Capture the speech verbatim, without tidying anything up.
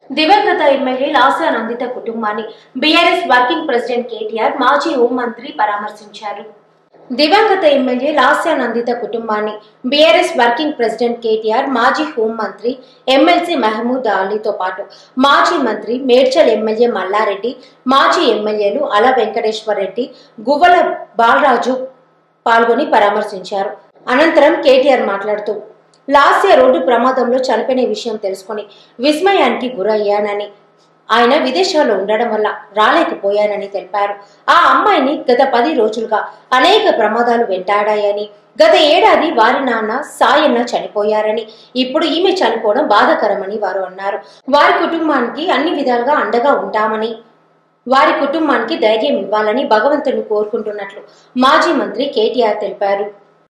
దివంగత ఎమ్మెల్యే లాస్య నందిత కుటుంబాన్ని BRS working president KTR మాజీ హోంమంత్రి పరామర్శించారు. దివంగత ఎమ్మెల్యే లాస్య నందిత కుటుంబాన్ని బీఆర్ఎస్ వర్కింగ్ ప్రెసిడెంట్ కేటీఆర్ మాజీ హోంమంత్రి ఎమ్మెల్సీ మహమూద్ అలీతో పాటు మాజీ మంత్రి మేడ్చల్ ఎమ్మెల్యే మల్లారెడ్డి, మాజీ ఎమ్మెల్యేలు అల వెంకటేశ్వర్ రెడ్డి, గువ్వల బాలరాజు పాల్గొని పరామర్శించారు. అనంతరం కేటీఆర్ మాట్లాడుతూ లాస్య రోడ్డు ప్రమాదంలో చనిపోయిన విషయం తెలుసుకుని విస్మయానికి గురయ్యానని, ఆయన విదేశాల్లో ఉండడం వల్ల రాలేకపోయానని తెలిపారు. ఆ అమ్మాయిని గత పది రోజులుగా అనేక ప్రమాదాలు వెంటాడాయని, గత ఏడాది వారి నాన్న సాయన్న చనిపోయారని, ఇప్పుడు ఈమె చనిపోవడం బాధాకరమని వారు అన్నారు. వారి కుటుంబానికి అన్ని విధాలుగా అండగా ఉంటామని, వారి కుటుంబానికి ధైర్యం ఇవ్వాలని భగవంతుని కోరుకుంటున్నట్లు మాజీ మంత్రి కేటీఆర్ తెలిపారు.